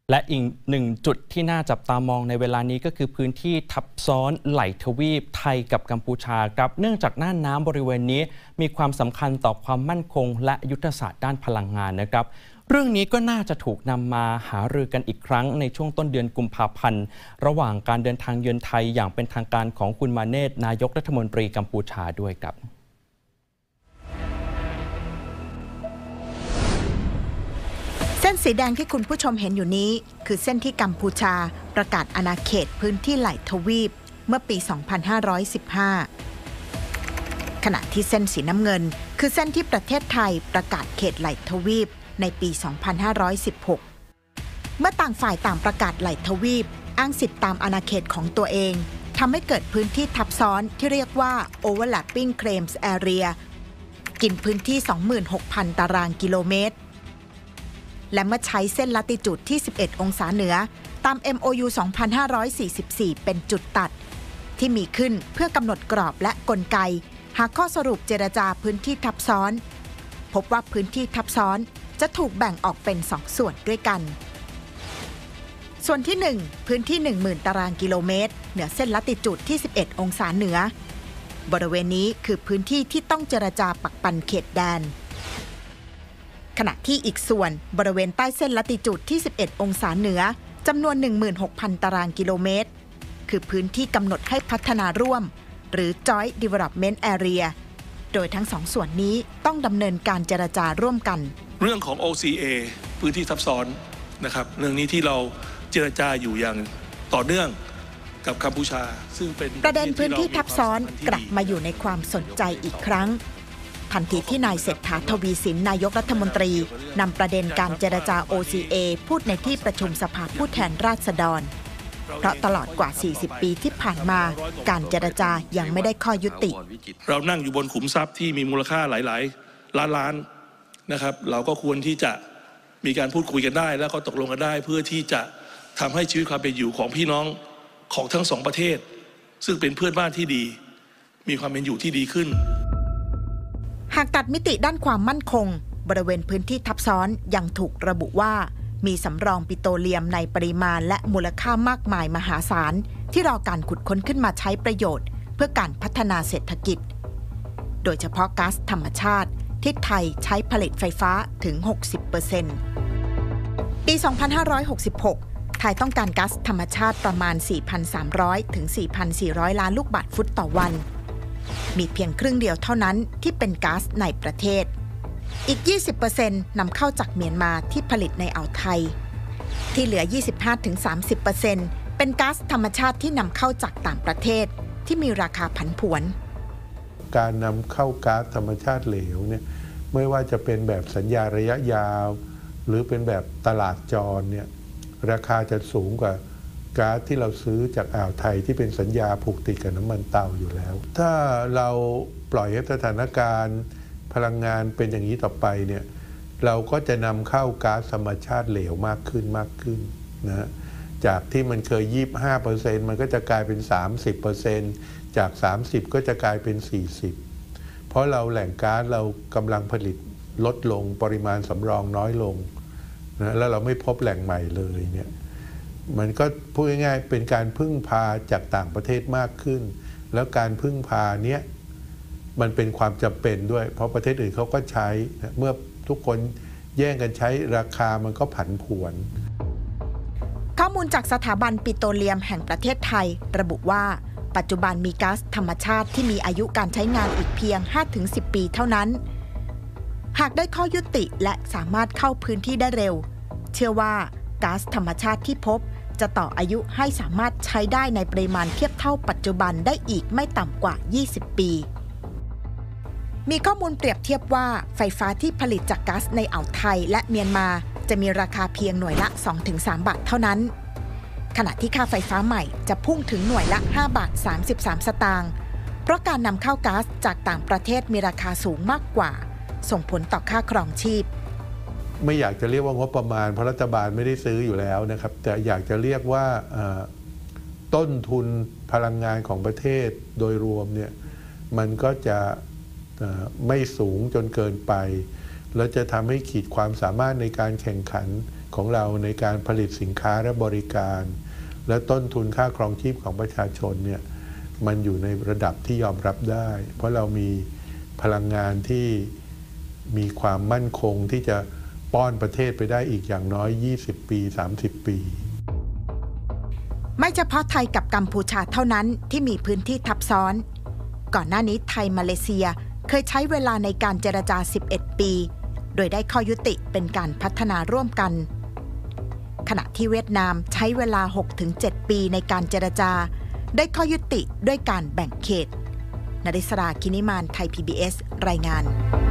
และอีกหนึ่งจุดที่น่าจับตามองในเวลานี้ก็คือพื้นที่ทับซ้อนไหล่ทวีปไทยกับกัมพูชาครับเนื่องจากน่านน้ำบริเวณนี้มีความสำคัญต่อความมั่นคงและยุทธศาสตร์ด้านพลังงานนะครับเรื่องนี้ก็น่าจะถูกนำมาหารือกันอีกครั้งในช่วงต้นเดือนกุมภาพันธ์ระหว่างการเดินทางเยือนไทยอย่างเป็นทางการของคุณมาเนตนายกรัฐมนตรีกัมพูชาด้วยครับเส้นสีแดงที่คุณผู้ชมเห็นอยู่นี้คือเส้นที่กัมพูชาประกาศอาณาเขตพื้นที่ไหล่ทวีปเมื่อปี 2515 ขณะที่เส้นสีน้ำเงินคือเส้นที่ประเทศไทยประกาศเขตไหล่ทวีปในปี 2516 เมื่อต่างฝ่ายต่างประกาศไหล่ทวีปอ้างสิทธิตามอาณาเขตของตัวเองทำให้เกิดพื้นที่ทับซ้อนที่เรียกว่า Overlapping Claims Area กินพื้นที่ 26,000 ตารางกิโลเมตรและเมื่อใช้เส้นลัติจูดที่ 11 องศาเหนือตาม MOU 2544 เป็นจุดตัดที่มีขึ้นเพื่อกำหนดกรอบและกลไกหาข้อสรุปเจรจาพื้นที่ทับซ้อนพบว่าพื้นที่ทับซ้อนจะถูกแบ่งออกเป็น2ส่วนด้วยกันส่วนที่ 1 พื้นที่ 10,000 ตารางกิโลเมตรเหนือเส้นลัติจูดที่ 11 องศาเหนือบริเวณนี้คือพื้นที่ที่ต้องเจรจาปักปันเขตแดนขณะที่อีกส่วนบริเวณใต้เส้นลัติจูดที่ 11 องศาเหนือจำนวน 16,000 ตารางกิโลเมตรคือพื้นที่กำหนดให้พัฒนาร่วมหรือ Joint Development Area โดยทั้งสองส่วนนี้ต้องดำเนินการเจรจาร่วมกันเรื่องของ OCA พื้นที่ทับซ้อนนะครับเรื่องนี้ที่เราเจรจาอยู่อย่างต่อเนื่องกับกัมพูชาซึ่งเป็นประเด็นพื้นที่ทับซ้อนกลับมาอยู่ในความสนใจอีกครั้งทันทีที่นายเศรษฐา ทวีสินนายกรัฐมนตรีนำประเด็นการเจรจา OCA พูดในที่ประชุมสภาผู้แทนราษฎรเพราะตลอดกว่า 40 ปีที่ผ่านมาการเจรจายังไม่ได้ข้อยุติเรานั่งอยู่บนขุมทรัพย์ที่มีมูลค่าหลายๆล้านนะครับเราก็ควรที่จะมีการพูดคุยกันได้แล้วก็ตกลงกันได้เพื่อที่จะทำให้ชีวิตความเป็นอยู่ของพี่น้องของทั้งสองประเทศซึ่งเป็นเพื่อนบ้านที่ดีมีความเป็นอยู่ที่ดีขึ้นหากตัดมิติด้านความมั่นคงบริเวณพื้นที่ทับซ้อนยังถูกระบุว่ามีสำรองปิโตรเลียมในปริมาณและมูลค่ามากมายมหาศาลที่รอการขุดค้นขึ้นมาใช้ประโยชน์เพื่อการพัฒนาเศรษฐกิจโดยเฉพาะก๊าซธรรมชาติที่ไทยใช้ผลิตไฟฟ้าถึง 60% ปี 2566 ไทยต้องการก๊าซธรรมชาติประมาณ 4,300 ถึง 4,400 ล้านลูกบาศก์ฟุตต่อวันมีเพียงครึ่งเดียวเท่านั้นที่เป็นก๊าซในประเทศอีก 20% นำเข้าจากเมียนมาที่ผลิตในอ่าวไทยที่เหลือ 25-30% เป็นก๊าซธรรมชาติที่นำเข้าจากต่างประเทศที่มีราคาผันผวนการนำเข้าก๊าซธรรมชาติเหลวเนี่ยไม่ว่าจะเป็นแบบสัญญาระยะยาวหรือเป็นแบบตลาดจรเนี่ยราคาจะสูงกว่าก๊าซที่เราซื้อจากอ่าวไทยที่เป็นสัญญาผูกติดกับน้ำมันเตาอยู่แล้วถ้าเราปล่อยให้สถานการณ์พลังงานเป็นอย่างนี้ต่อไปเนี่ยเราก็จะนำเข้าก๊าซธรรมชาติเหลวมากขึ้นนะจากที่มันเคย 25% มันก็จะกลายเป็น 30% จาก 30 ก็จะกลายเป็น 40 เพราะเราแหล่งก๊าซเรากำลังผลิตลดลงปริมาณสำรองน้อยลงนะแล้วเราไม่พบแหล่งใหม่เลยเนี่ยมันก็พูดง่ายๆเป็นการพึ่งพาจากต่างประเทศมากขึ้นแล้วการพึ่งพาเนี้ยมันเป็นความจำเป็นด้วยเพราะประเทศอื่นเขาก็ใช้เมื่อทุกคนแย่งกันใช้ราคามันก็ผันผวนข้อมูลจากสถาบันปิโตรเลียมแห่งประเทศไทยระบุว่าปัจจุบันมีก๊าซธรรมชาติที่มีอายุการใช้งานอีกเพียง 5-10 ปีเท่านั้นหากได้ข้อยุติและสามารถเข้าพื้นที่ได้เร็วเชื่อว่าก๊าซธรรมชาติที่พบจะต่ออายุให้สามารถใช้ได้ในปริมาณเทียบเท่าปัจจุบันได้อีกไม่ต่ำกว่า 20 ปีมีข้อมูลเปรียบเทียบว่าไฟฟ้าที่ผลิตจากก๊าซในอ่าวไทยและเมียนมาจะมีราคาเพียงหน่วยละ 2-3 บาทเท่านั้นขณะที่ค่าไฟฟ้าใหม่จะพุ่งถึงหน่วยละ 5 บาท 33 สตางค์เพราะการนำเข้าก๊าซจากต่างประเทศมีราคาสูงมากกว่าส่งผลต่อค่าครองชีพไม่อยากจะเรียกว่างบประมาณเพราะรัฐบาลไม่ได้ซื้ออยู่แล้วนะครับแต่อยากจะเรียกว่าต้นทุนพลังงานของประเทศโดยรวมเนี่ยมันก็จะไม่สูงจนเกินไปแล้วจะทำให้ขีดความสามารถในการแข่งขันของเราในการผลิตสินค้าและบริการ และต้นทุนค่าครองชีพของประชาชนเนี่ยมันอยู่ในระดับที่ยอมรับได้ เพราะเรามีพลังงานที่มีความมั่นคงที่จะป้อนประเทศไปได้อีกอย่างน้อย20 ปี 30 ปีไม่เฉพาะไทยกับกัมพูชาเท่านั้นที่มีพื้นที่ทับซ้อนก่อนหน้านี้ไทยมาเลเซียเคยใช้เวลาในการเจรจา11 ปีโดยได้ข้อยุติเป็นการพัฒนาร่วมกันขณะที่เวียดนามใช้เวลา 6-7 ปีในการเจรจาได้ข้อยุติด้วยการแบ่งเขตนริศรา คินิมาน ไทย PBS รายงาน